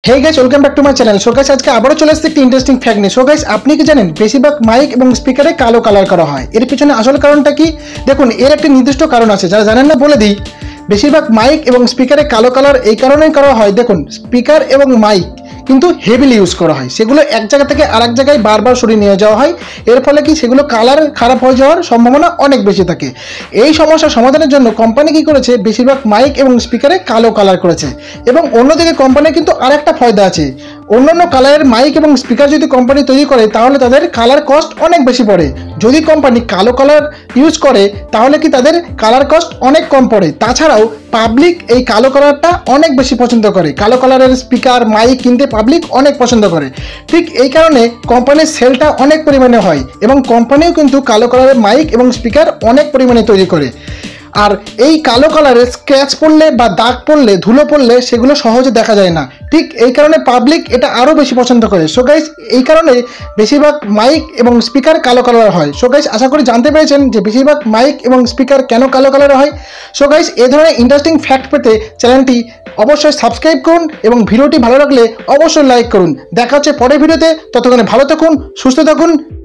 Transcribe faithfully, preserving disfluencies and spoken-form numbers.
Hey guys, welcome back to my channel. So guys, আজকে আবারও চলে আসছে একটি ইন্টারেস্টিং ফ্যাক্ট নিয়ে। সো গাইস, আপনি কি জানেন বেশিরভাগ মাইক এবং স্পিকারে কালো কালার করা হয়? এর পিছনে আসল কারণটা কি? দেখুন, এর একটা নির্দিষ্ট কারণ আছে, যারা জানেন না বলে দিই। বেশিরভাগ মাইক এবং স্পিকারে কালো কালার এই কারণেই করা হয়, দেখুন, স্পিকার এবং মাইক কিন্তু হেভিলি ইউজ করা হয়, সেগুলো এক জায়গা থেকে আরেক জায়গায় বারবার সরিয়ে নিয়ে যাওয়া হয়। এর ফলে কি সেগুলো কালার খারাপ হয়ে যাওয়ার সম্ভাবনা অনেক বেশি থাকে। এই সমস্যার সমাধানের জন্য কোম্পানি কি করেছে, বেশিরভাগ মাইক এবং স্পিকারে কালো কালার করেছে। এবং অন্যদিকে কোম্পানির কিন্তু আরেকটা ফায়দা আছে। অন্যান্য কালারের মাইক এবং স্পিকার যদি কোম্পানি তৈরি করে, তাহলে তাদের কালার কস্ট অনেক বেশি পড়ে। যদি কোম্পানি কালো কালার ইউজ করে, তাহলে কি তাদের কালার কস্ট অনেক কম পড়ে। তাছাড়াও পাবলিক এই কালো কালারটা অনেক বেশি পছন্দ করে। কালো কালারের স্পিকার মাইক কিনতে পাবলিক অনেক পছন্দ করে। ঠিক এই কারণে কোম্পানির সেলটা অনেক পরিমাণে হয় এবং কোম্পানিও কিন্তু কালো কালারের মাইক এবং স্পিকার অনেক পরিমাণে তৈরি করে। আর এই কালো কালারের স্ক্র্যাচ পড়লে বা দাগ পড়লে, ধুলো পড়লে সেগুলো সহজে দেখা যায় না। ঠিক এই কারণে পাবলিক এটা আরও বেশি পছন্দ করে। সো গাইস, এই কারণে বেশিরভাগ মাইক এবং স্পিকার কালো কালার হয়। সো গাইস, আশা করি জানতে পেরেছেন যে বেশিরভাগ মাইক এবং স্পিকার কেন কালো কালার হয়। সো গাইস, এই ধরনের ইন্টারেস্টিং ফ্যাক্ট পেতে চ্যানেলটি অবশ্যই সাবস্ক্রাইব করুন এবং ভিডিওটি ভালো লাগলে অবশ্যই লাইক করুন। দেখা হচ্ছে পরের ভিডিওতে। ততক্ষণে ভালো থাকুন, সুস্থ থাকুন।